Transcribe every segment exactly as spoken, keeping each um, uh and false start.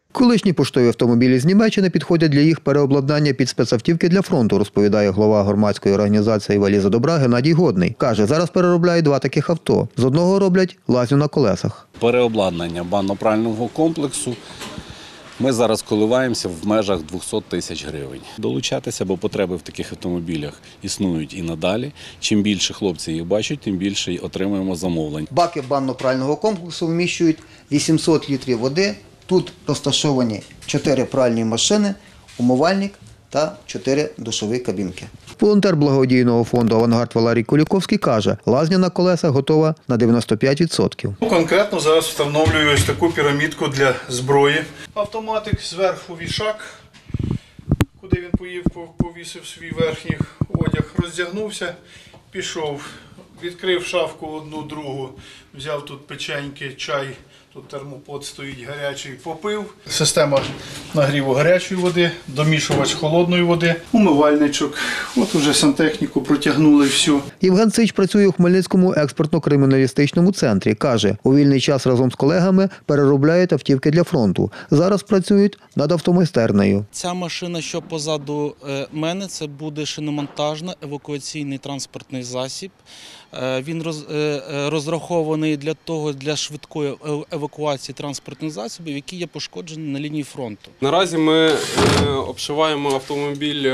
Колишні поштові автомобілі з Німеччини підходять для їх переобладнання під спецавтівки для фронту, розповідає голова громадської організації «Валіза добра» Геннадій Годний. Каже, зараз переробляють два таких авто. З одного роблять лазню на колесах. Переобладнання банно-прального комплексу ми зараз коливаємося в межах двохсот тисяч гривень. Долучатися, бо потреби в таких автомобілях існують і надалі. Чим більше хлопці їх бачать, тим більше отримуємо замовлень. Баки банно-прального комплексу вміщують вісімсот літрів води. Тут розташовані чотири пральні машини, умивальник та чотири душові кабінки. Волонтер благодійного фонду «Авангард» Валерій Куліковський каже, лазня на колесах готова на дев'яносто п'ять відсотків. Конкретно зараз встановлюю ось таку пірамідку для зброї. Автоматик, зверху вішак, куди він поїв, повісив свій верхній одяг, роздягнувся, пішов, відкрив шафку одну, другу, взяв тут печеньки, чай, тут термопод стоїть гарячий, попив. Система нагріву гарячої води, домішувач холодної води, умивальничок. От уже сантехніку протягнули всю. Євген Сич працює у Хмельницькому експертно-криміналістичному центрі. Каже, у вільний час разом з колегами переробляють автівки для фронту. Зараз працюють над автомайстернею. Ця машина, що позаду мене, це буде шиномонтажний евакуаційний транспортний засіб. Він розрахований для того, для швидкої евакуації транспортних засобів, які є пошкоджені на лінії фронту. Наразі ми обшиваємо автомобіль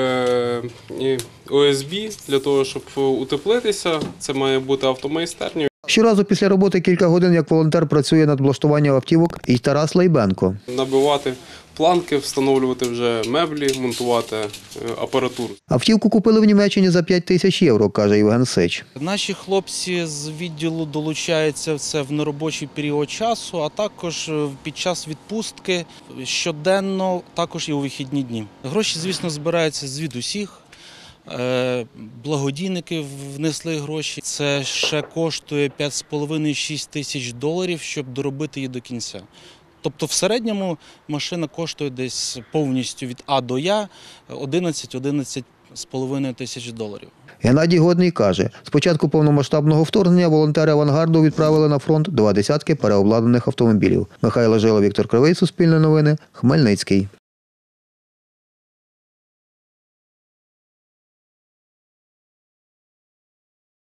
о ес бі для того, щоб утеплитися. Це має бути автомайстерня. Щоразу після роботи кілька годин як волонтер працює над влаштуванням автівок і Тарас Лейбенко. Набивати планки, встановлювати вже меблі, монтувати апаратуру. Автівку купили в Німеччині за п'ять тисяч євро, каже Євген Сич. Наші хлопці з відділу долучаються в це в неробочий період часу, а також під час відпустки щоденно, також і у вихідні дні. Гроші, звісно, збираються звідусіх. Благодійники внесли гроші. Це ще коштує п'ять з половиною - шість тисяч доларів, щоб доробити її до кінця. Тобто в середньому машина коштує десь повністю від А до Я одинадцять - одинадцять з половиною тисяч доларів. Геннадій Годний каже, з початку повномасштабного вторгнення волонтери «Авангарду» відправили на фронт два десятки переобладнаних автомобілів. Михайло Жило, Віктор Кривий, Суспільне новини, Хмельницький.